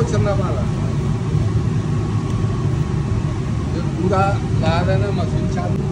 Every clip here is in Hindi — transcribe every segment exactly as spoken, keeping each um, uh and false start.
माला जो पूरा ला रहा ना मशीन चालू।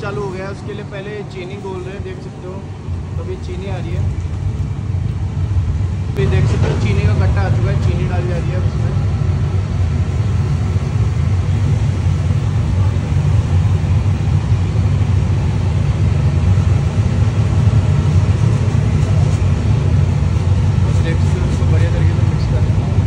चालू हो गया है। उसके लिए पहले चीनी बोल रहे हैं, देख सकते हो। तो अभी चीनी आ रही है, तो देख सकते हो चीनी का कट्टा आ चुका है, चीनी डाली जा रही है उसमें। देख सकते हो उसको बढ़िया तरीके से मिक्स कर देना।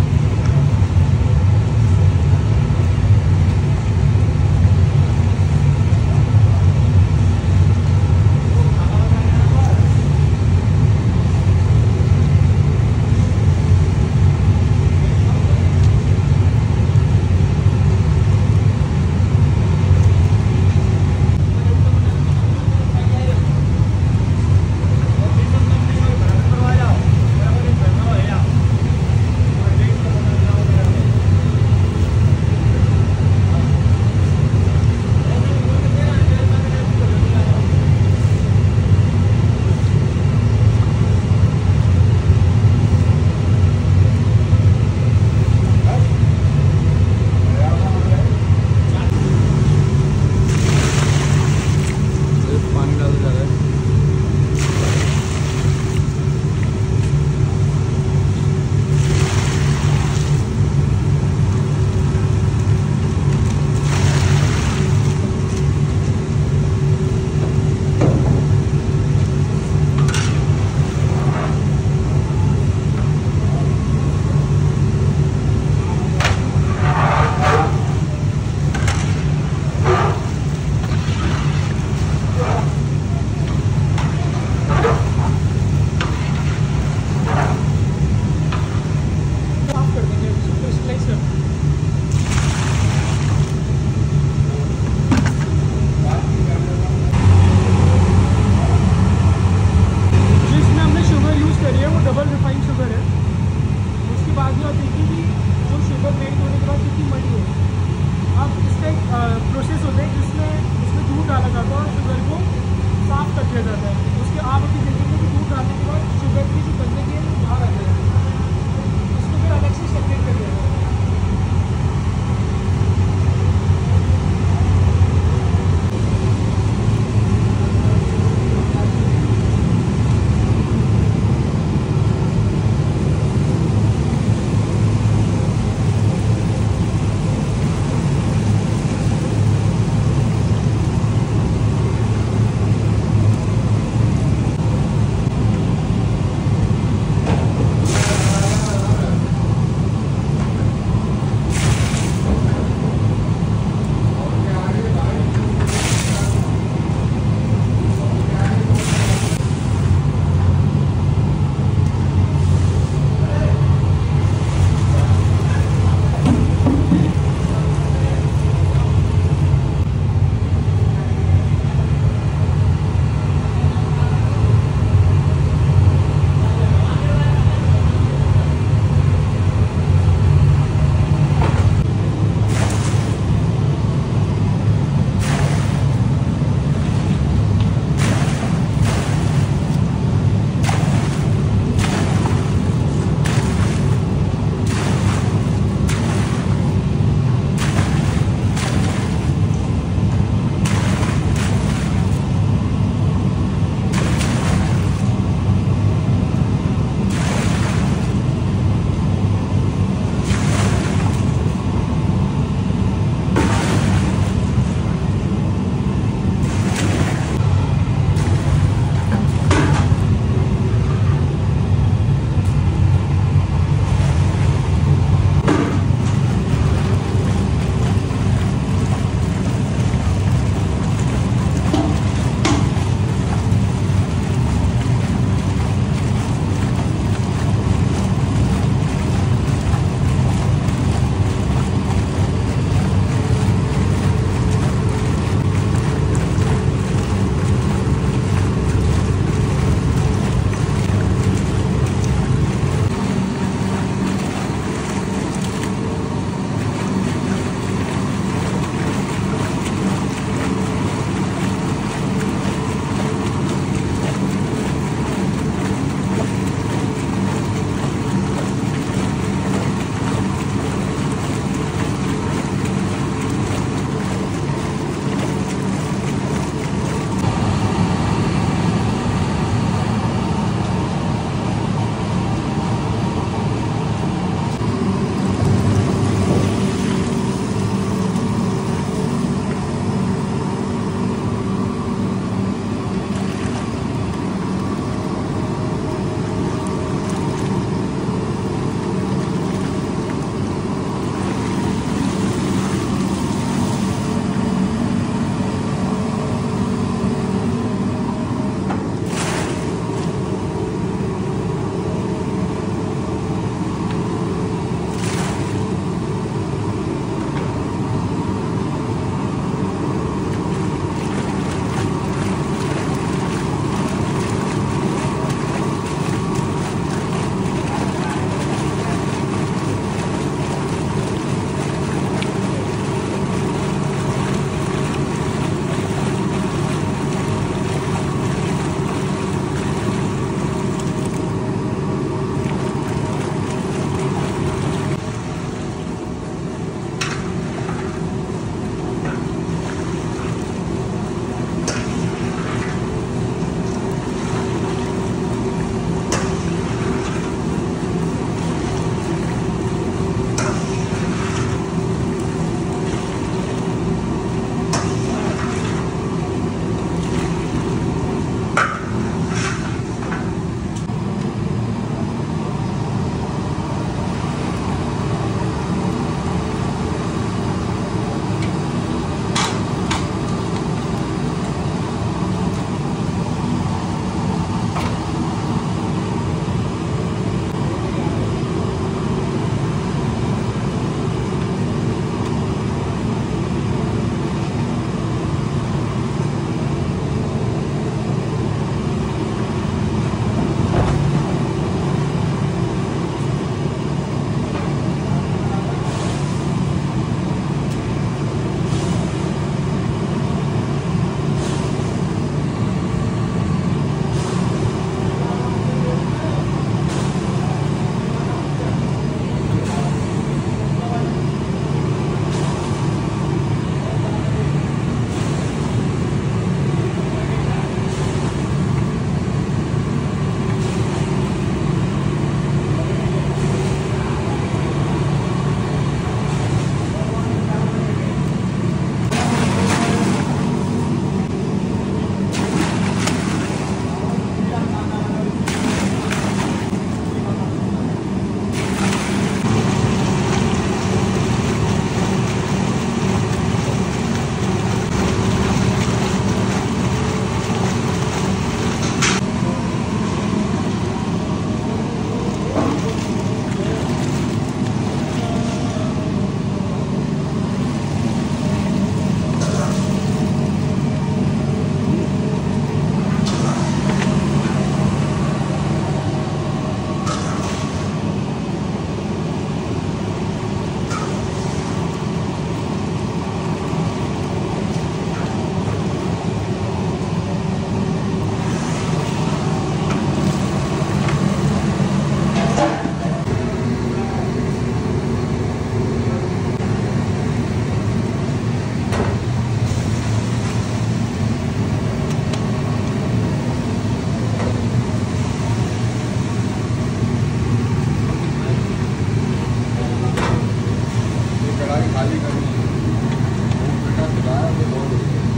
गाड़ी खाली करनी है, वो बेटा सिखाया तो बहुत हो गया।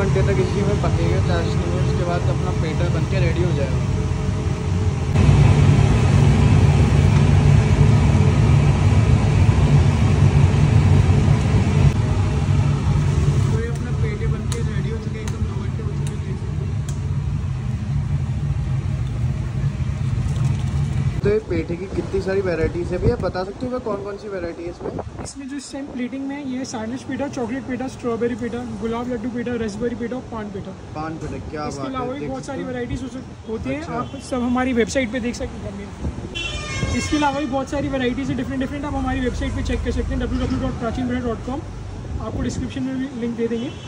घंटे तक इसी में पकेगा चाशनी में। उसके बाद अपना पेठा बन के रेडी हो जाएगा। तो ये अपना पेठे बन के रेडी हो चुके, एकदम दो घंटे हो चुके। तो ये पेठे की कितनी सारी वैरायटीज़ है भैया, बता सकते हो मैं कौन कौन सी वैरायटी है इसमें? इसमें जो इस टाइम प्लेटिंग में है, ये sandwich petha, chocolate petha, strawberry petha, gulab laddu petha, raspberry petha और पान पेठा। पान पेठा, क्या बात है। इसके अलावा भी बहुत सारी वैराइटीज होती हैं, अच्छा। आप सब हमारी वेबसाइट पे देख सकते हैं। इसके अलावा भी बहुत सारी वैराइटीज़ है डिफरेंट डिफरेंट, आप हमारी वेबसाइट पे चेक कर सकते हैं W W dot Prachin Petha dot com. आपको डिस्क्रिप्शन में भी लिंक दे देंगे।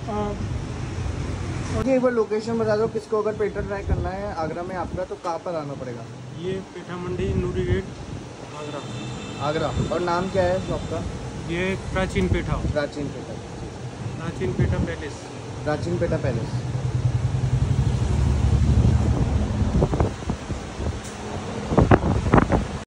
और एक बार लोकेशन बता दो, किसको अगर पेठा ट्राई करना है आगरा में आपका तो कहाँ पर आना पड़ेगा? ये पेठा मंडी नूरी गेट आगरा। आगरा। और नाम क्या है शॉप का? ये प्राचीन पेठा प्राचीन पेठा। प्राचीन पेठा पैलेस। प्राचीन पेठा पैलेस।